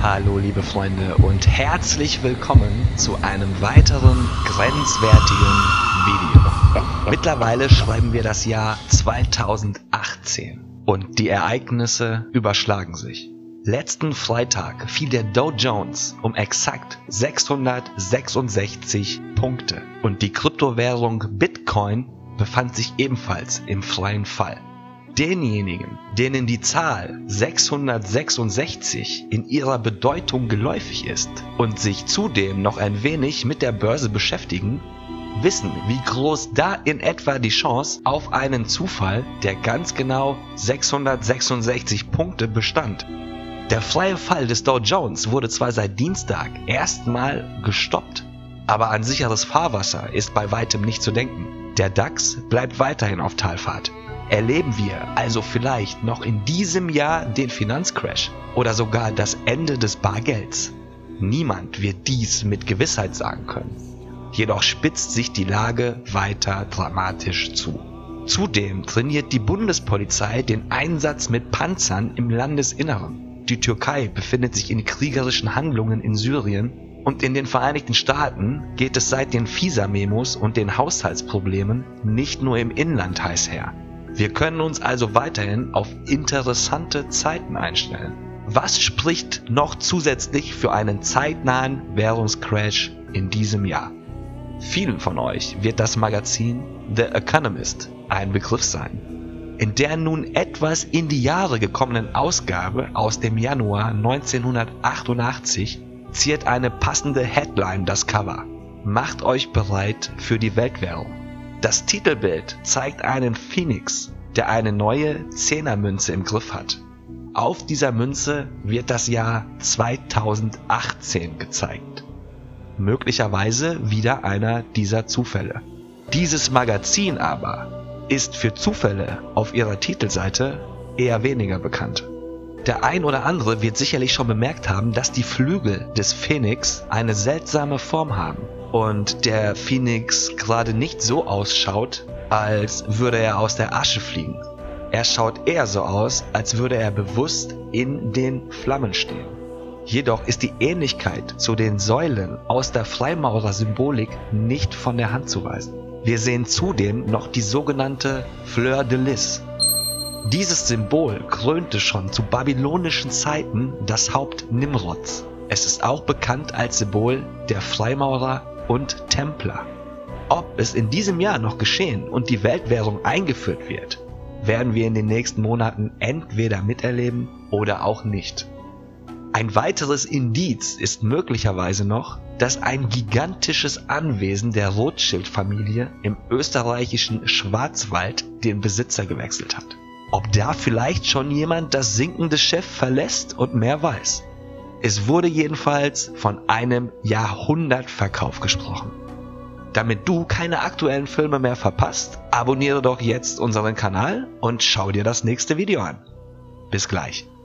Hallo liebe Freunde und herzlich willkommen zu einem weiteren grenzwertigen Video. Mittlerweile schreiben wir das Jahr 2018 und die Ereignisse überschlagen sich. Letzten Freitag fiel der Dow Jones um exakt 666 Punkte und die Kryptowährung Bitcoin befand sich ebenfalls im freien Fall. Denjenigen, denen die Zahl 666 in ihrer Bedeutung geläufig ist und sich zudem noch ein wenig mit der Börse beschäftigen, wissen, wie groß da in etwa die Chance auf einen Zufall, der ganz genau 666 Punkte bestand. Der freie Fall des Dow Jones wurde zwar seit Dienstag erstmal gestoppt, aber an sicheres Fahrwasser ist bei weitem nicht zu denken. Der DAX bleibt weiterhin auf Talfahrt. Erleben wir also vielleicht noch in diesem Jahr den Finanzcrash oder sogar das Ende des Bargelds? Niemand wird dies mit Gewissheit sagen können. Jedoch spitzt sich die Lage weiter dramatisch zu. Zudem trainiert die Bundespolizei den Einsatz mit Panzern im Landesinneren. Die Türkei befindet sich in kriegerischen Handlungen in Syrien und in den Vereinigten Staaten geht es seit den FISA-Memos und den Haushaltsproblemen nicht nur im Inland heiß her. Wir können uns also weiterhin auf interessante Zeiten einstellen. Was spricht noch zusätzlich für einen zeitnahen Währungscrash in diesem Jahr? Vielen von euch wird das Magazin The Economist ein Begriff sein. In der nun etwas in die Jahre gekommenen Ausgabe aus dem Januar 1988 ziert eine passende Headline das Cover. Macht euch bereit für die Weltwährung. Das Titelbild zeigt einen Phönix, der eine neue 10er-Münze im Griff hat. Auf dieser Münze wird das Jahr 2018 gezeigt. Möglicherweise wieder einer dieser Zufälle. Dieses Magazin aber ist für Zufälle auf ihrer Titelseite eher weniger bekannt. Der ein oder andere wird sicherlich schon bemerkt haben, dass die Flügel des Phönix eine seltsame Form haben und der Phönix gerade nicht so ausschaut, als würde er aus der Asche fliegen. Er schaut eher so aus, als würde er bewusst in den Flammen stehen. Jedoch ist die Ähnlichkeit zu den Säulen aus der Freimaurer-Symbolik nicht von der Hand zu weisen. Wir sehen zudem noch die sogenannte Fleur de Lis. Dieses Symbol krönte schon zu babylonischen Zeiten das Haupt Nimrods. Es ist auch bekannt als Symbol der Freimaurer und Templer. Ob es in diesem Jahr noch geschehen und die Weltwährung eingeführt wird, werden wir in den nächsten Monaten entweder miterleben oder auch nicht. Ein weiteres Indiz ist möglicherweise noch, dass ein gigantisches Anwesen der Rothschild-Familie im österreichischen Schwarzwald den Besitzer gewechselt hat. Ob da vielleicht schon jemand das sinkende Schiff verlässt und mehr weiß. Es wurde jedenfalls von einem Jahrhundertverkauf gesprochen. Damit du keine aktuellen Filme mehr verpasst, abonniere doch jetzt unseren Kanal und schau dir das nächste Video an. Bis gleich.